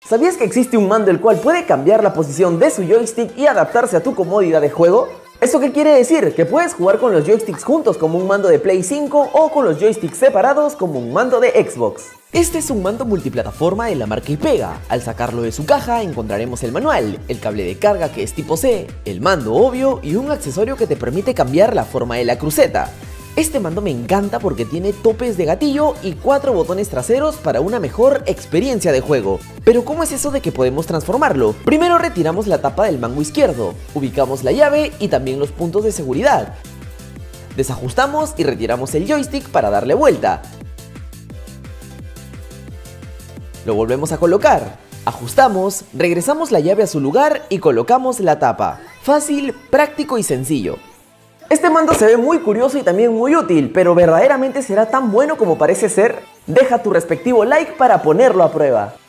¿Sabías que existe un mando el cual puede cambiar la posición de su joystick y adaptarse a tu comodidad de juego? ¿Eso qué quiere decir? Que puedes jugar con los joysticks juntos como un mando de Play 5 o con los joysticks separados como un mando de Xbox. Este es un mando multiplataforma de la marca Ipega. Al sacarlo de su caja encontraremos el manual, el cable de carga que es tipo C, el mando obvio y un accesorio que te permite cambiar la forma de la cruceta. Este mando me encanta porque tiene topes de gatillo y 4 botones traseros para una mejor experiencia de juego. Pero ¿cómo es eso de que podemos transformarlo? Primero retiramos la tapa del mango izquierdo, ubicamos la llave y también los puntos de seguridad. Desajustamos y retiramos el joystick para darle vuelta. Lo volvemos a colocar. Ajustamos, regresamos la llave a su lugar y colocamos la tapa. Fácil, práctico y sencillo. Este mando se ve muy curioso y también muy útil, pero ¿verdaderamente será tan bueno como parece ser? Deja tu respectivo like para ponerlo a prueba.